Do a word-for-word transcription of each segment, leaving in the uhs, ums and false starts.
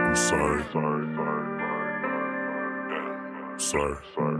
I'm sorry. Sorry. Sorry.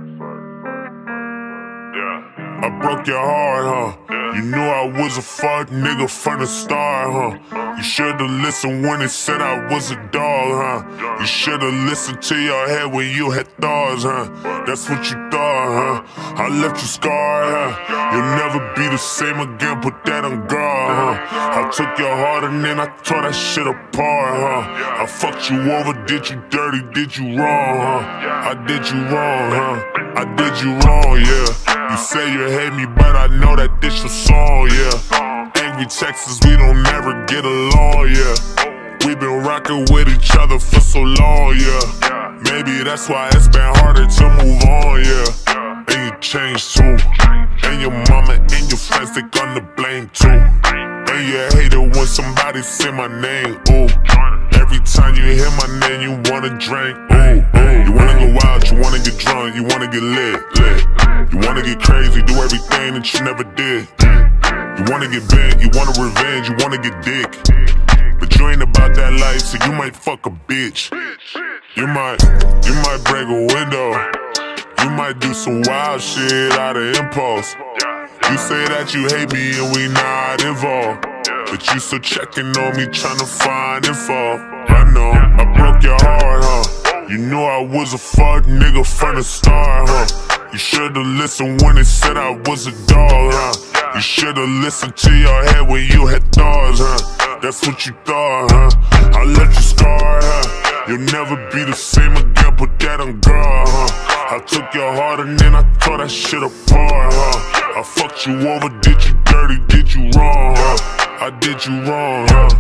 Yeah. I broke your heart, huh? You knew I was a fuck nigga from the start, huh? You should've listened when it said I was a dog, huh? You should've listened to your head when you had thoughts, huh? That's what you thought, huh? I left you scarred, huh? You'll never be the same again, put that on guard, huh? I took your heart and then I tore that shit apart, huh? I fucked you over, did you dirty, did you wrong, huh? I did you wrong, huh? I did you wrong, yeah. You say you hate me, but I know that this your song, yeah. Angry Texas, we don't never get along, yeah. We been rocking with each other for so long, yeah. Maybe that's why it's been harder to move on, yeah. And you changed too. And your mama and your friends, they gonna blame too. And you hate it when somebody say my name, ooh. Every time you hear my name, you wanna drink, ooh, ooh. You wanna go out, you wanna get drunk, you wanna get lit, lit. You wanna get crazy, do everything that you never did. You wanna get bent, you wanna revenge, you wanna get dick. But you ain't about that life, so you might fuck a bitch. You might, you might break a window. You might do some wild shit out of impulse. You say that you hate me and we not involved, but you still checking on me, tryna find info. I know, I broke your heart, huh? You knew I was a fuck nigga from the start, huh? You should've listened when it said I was a dog, huh? You should've listened to your head when you had thoughts, huh? That's what you thought, huh? I left you scarred, huh? You'll never be the same again, put that on guard, huh? I took your heart and then I tore that shit apart, huh? I fucked you over, did you dirty, did you wrong, huh? I did you wrong, huh?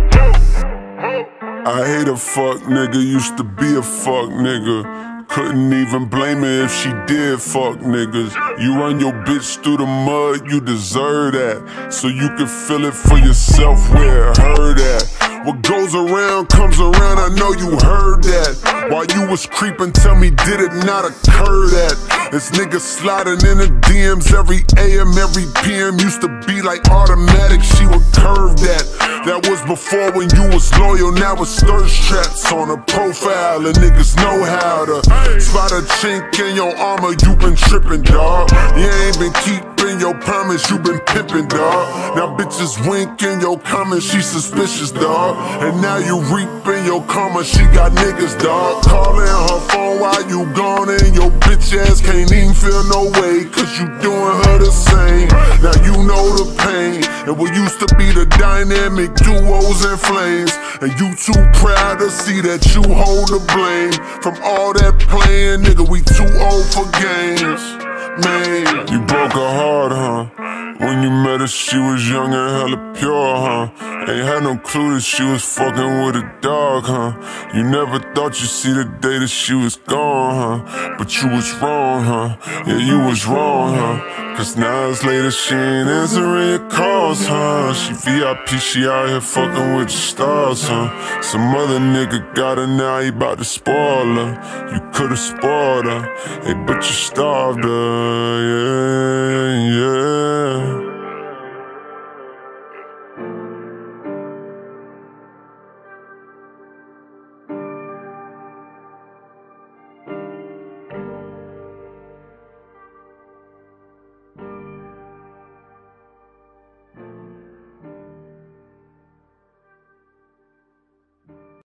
I hate a fuck nigga, used to be a fuck nigga. Couldn't even blame her if she did fuck niggas. You run your bitch through the mud, you deserve that. So you can feel it for yourself where it hurt at. What goes around comes around, I know you heard that. While you was creeping, tell me, did it not occur that this nigga sliding in the D Ms every A M, every P M used to be like automatic, she would curve that. That was before when you was loyal, now it's thirst traps on a profile, and niggas know how to spot a chink in your armor, you been tripping, dawg. You ain't been keeping your promise, you been pimping, dawg. Now bitches winking your comments, she suspicious, dawg. And now you reaping your karma, she got niggas, dawg. Calling her phone while you gone, and your bitch ass can't even feel no way, cause you doing her the same. Now you know the pain, and what used to be the dynamic duos and flames, and you too proud to see that you hold the blame. From all that playing, nigga, we too old for games, man. You broke her heart, huh? When you met her, she was young and hella pure, huh? Ain't had no clue that she was fucking with a dog, huh? You never thought you'd see the day that she was gone, huh? But you was wrong, huh? Yeah, you was wrong, huh? Cause now it's later, she ain't answering your calls, huh? She V I P, she out here fucking with the stars, huh? Some other nigga got her, now he bout to spoil her. You could've spoiled her, hey, but you starved her, yeah, yeah.